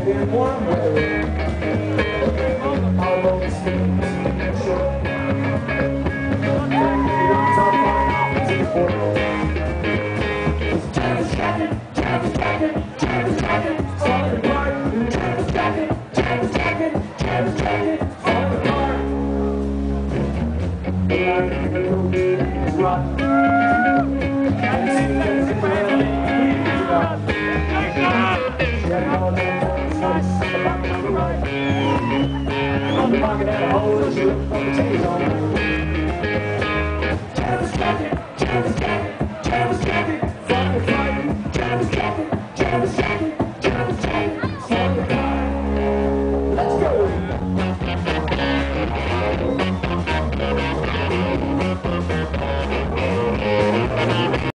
in warm weather. Our boat steams short. Feet on top, off to the port. Travis Captain, Travis Captain, Travis Captain.